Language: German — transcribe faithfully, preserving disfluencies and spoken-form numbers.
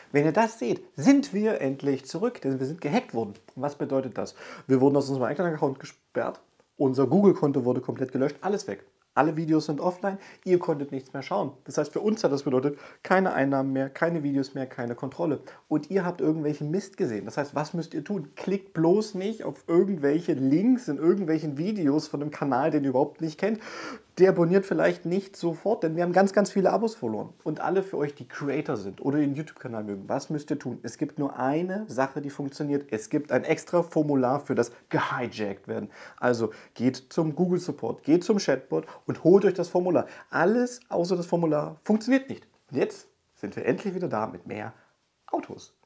Wenn ihr das seht, sind wir endlich zurück, denn wir sind gehackt worden. Was bedeutet das? Wir wurden aus unserem eigenen Account gesperrt, unser Google-Konto wurde komplett gelöscht, alles weg. Alle Videos sind offline, ihr konntet nichts mehr schauen. Das heißt, für uns hat das bedeutet, keine Einnahmen mehr, keine Videos mehr, keine Kontrolle. Und ihr habt irgendwelchen Mist gesehen. Das heißt, was müsst ihr tun? Klickt bloß nicht auf irgendwelche Links in irgendwelchen Videos von einem Kanal, den ihr überhaupt nicht kennt. Deabonniert vielleicht nicht sofort, denn wir haben ganz, ganz viele Abos verloren. Und alle für euch, die Creator sind oder den YouTube-Kanal mögen, was müsst ihr tun? Es gibt nur eine Sache, die funktioniert. Es gibt ein extra Formular für das gehijackt werden. Also geht zum Google Support, geht zum Chatbot und holt euch das Formular. Alles außer das Formular funktioniert nicht. Und jetzt sind wir endlich wieder da mit mehr Autos.